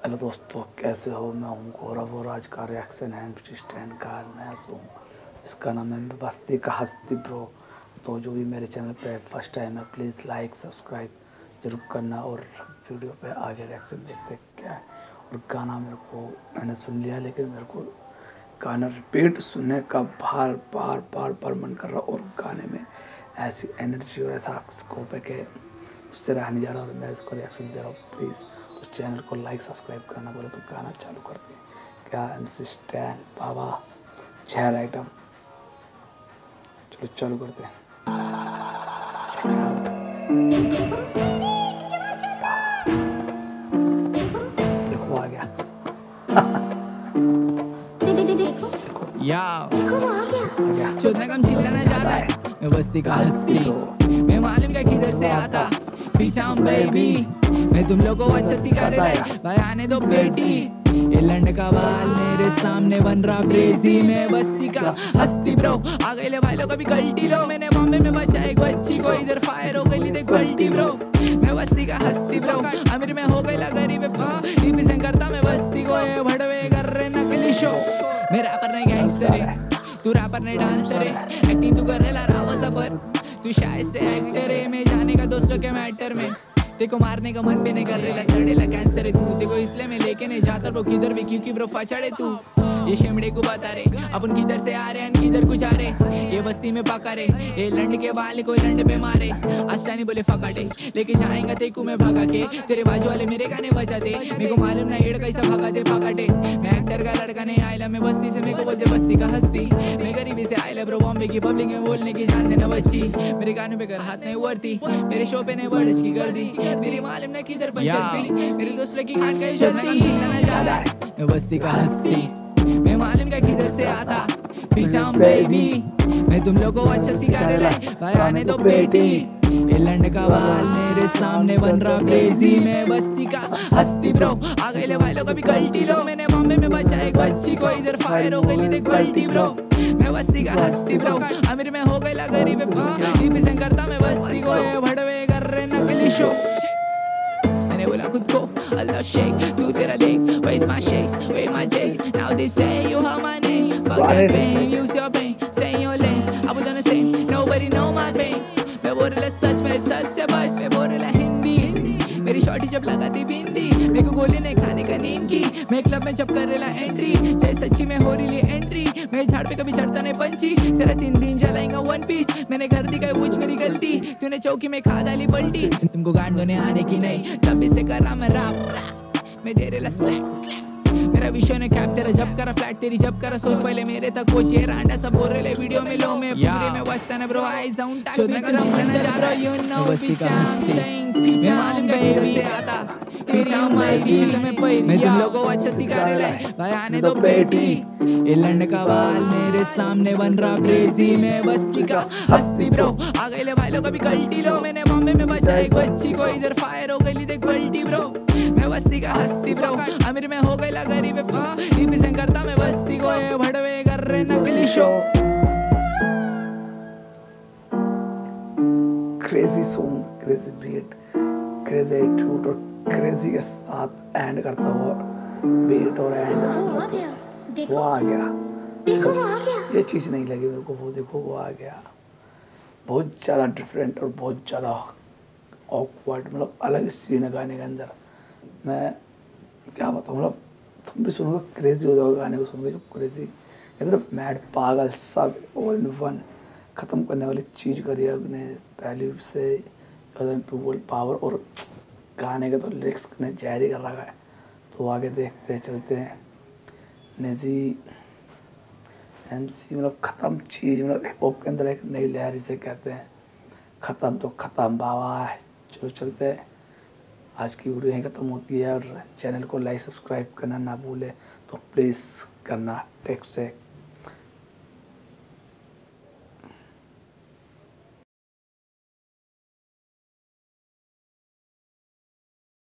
Hello दोस्तों, कैसे हो? मैं हूँ गौरव और आज का रिएक्शन है स्टैंड का नया सॉन्ग जिसका नाम है बस्ती का हस्ती ब्रो। तो जो भी मेरे चैनल पे फर्स्ट टाइम है प्लीज़ लाइक सब्सक्राइब जरूर करना और वीडियो पे आगे रिएक्शन देखते क्या है। और गाना मेरे को मैंने सुन लिया, लेकिन मेरे को गाना रिपीट सुनने का बार मन कर रहा और गाने में ऐसी एनर्जी और ऐसा स्कोप है कि उससे रहा नहीं जा रहा और मैं इसको रिएक्शन दे रहा हूँ। प्लीज़ तो चैनल को लाइक सब्सक्राइब करना। बोले तो गाना चालू करते हैं क्या MC स्टैंड बाबा छह आइटम। चलो चालू करते हैं। देखो आ गया। चोदना कम चिल्लाना ज्यादा है। मैं बस्ती का हस्ती, मैं मालूम क्या किधर से आता। पीछा हूँ बेबी, मैं तुम लोगों को अच्छा सिखा रहा है। भाई आने दो बेटी, ये लंड का बाल मेरे सामने बन रहा ब्रेजी। मैं बस्ती का हस्ती ब्रो, आ गए ले भाई लोग अभी गलती लो। मैंने बॉम्बे में बचा एक बच्ची को, इधर फायर हो गई देख गलती ब्रो। मैं बस्ती का हस्ती ब्रो, अमीर में हो गई गरीब रिप्रेजेंट करता मैं बस्ती को। ये भड़वे कर रहे नकली शो, मैं रैपर नहीं गैंगस्टर है, तू रैपर नहीं डांसर है। एक्टिंग तू कर रहा रावा सफर, तू शायद से एक्टर है। मैं जाने का दोस्तों के मैटर में देखो मारने का मन भी नहीं कर रहा। सड़ेला कैंसर है तू, देखो इसलिए मैं लेके नहीं जाता ब्रो किधर भी, क्योंकि ब्रो फचड़े तू। ये शेमड़े को बता रहे अपन किधर से आ रहे हैं, किधर को जा रहे। ये बस्ती में पका रहे ये लंड के बाल कोई लंड पे मारे। आस्तानी बोले फकाटे लेके जाएंगा तेकू मैं भगा के, तेरे बाजू वाले मेरे गाने बजाते। मेरे को मालूम ना एड़ कैसा भगाते फकाटे। मैं एक्टर का लड़का नहीं आयला, मैं बस्ती से, मेरे को बोलते बस्ती का हस्ती। मैं गरीबी से आयला ब्रो, बॉम्बे की पब्लिक में बोलने की जान देना बच्ची। मेरे गाने पे कर हाथ नहीं उड़ती, मेरे शो पे नहीं वर्ड्स की कर दी। मेरी मालूम ना किधर पर चलती, मेरे दोस्त लगी खान का चलती। चिल्लाना ज्यादा है, मैं बस्ती का हस्ती, मैं मालूम क्या किधर से आता। पीछा हूँ बेबी, मैं तुम लोगों को अच्छा सिखा रहा है। भाई आने दो बेटी, ये लंड का बाल मेरे सामने बन रहा ब्रेजी। मैं बस्ती का हस्ती ब्रो, आ गए ले भाई लोग अभी गलती लो। मैंने बॉम्बे में बचा एक बच्ची को, इधर फायर हो गई देख गलती ब्रो। मैं बस्ती का हस्ती ब्रो, अमीर में हो गई गरीब रिप्रेजेंट करता मैं बस्ती को। ये भड़वे कर रहे नकली शो, मैंने बोला खुद को अल्लाह शेख तू तेरा देख। Where's my shakes, where my jakes? Now they say you heard my name. Fuck that fame, use your brain, stay in your lane. I was on the same, nobody know my pain. मैं बोल रहा सच, मेरे सच से बच। मैं बोल रहा हिंदी, मेरी शॉर्टी जब लगाती बिंदी। मेरे को गोली नहीं खाने का नीम की, मैं क्लब में जब कर रहा एंट्री। जय सच्ची में हो रही एंट्री, मैं झाड़ पे कभी चढ़ता नहीं पंची। तेरा 3 दिन जलाएंगा वन पीस, मैंने घर दी गई मेरी गलती। तूने चौकी में खा डाली पलटी, तुमको गांड होने आने की नहीं, तब इससे कर रहा मैं रैप। मैं दे रहा स्लैप, मेरा विषय ने कैप तेरा जब करा फ्लैट, तेरी जब करा सोच पहले मेरे तक कोच। ये रांडा सब बोल रहे वीडियो में लो, मैं पूरे में बस्ता ना ब्रो। आई साउंड टाइप में कर चिल्लाना जा रहा, यू नो पीछा मैं मालूम बेबी से आता। पीछा माय भी मैं तुम लोगों को अच्छा सिखा रहा है। भाई आने दो बेटी, ये लंड का बाल मेरे सामने बन रहा ब्रेजी। मैं बस्ती का हस्ती ब्रो, आ गए ले भाई लोग अभी गलती लो। मैंने बॉम्बे में बचा एक बच्ची को, इधर फायर हो गई देख गलती ब्रो। मैं बस्ती का हस्ती ब्रो, अमीर में हो गई गरीब रिप्रेजेंट करता मैं बस्ती को। ये भड़वे कर रहे नकली show. Crazy song, crazy beat, crazy attitude और क्रेजी के साथ एंड करता हुआ बीट और एंड वो आ गया। देखो वो आ गया, ये चीज़ नहीं लगी मेरे को, वो देखो वो आ गया। बहुत ज़्यादा डिफरेंट और बहुत ज़्यादा ऑकवर्ड, मतलब अलग सीन है गाने के अंदर। मैं क्या बताऊँ, मतलब तुम भी सुनो तो क्रेजी हो जाओगे गाने को सुन के। क्रेजी मतलब मैड पागल सब ऑल इन वन ख़त्म करने वाली चीज़ करी है अपने पहले से इम्प्रूवल पावर। और गाने के तो लिरिक्स ने जारी कर रखा है। तो आगे देखते हैं, चलते हैं। नेजी MC मतलब ख़त्म चीज़, मतलब हिप हॉप के अंदर एक नई लहर इसे कहते हैं। ख़त्म तो ख़त्म बाबा है। चलो चलते हैं, आज की वीडियो यहीं ख़त्म होती है। और चैनल को लाइक सब्सक्राइब करना ना भूले, तो प्लीज़ करना। टेक से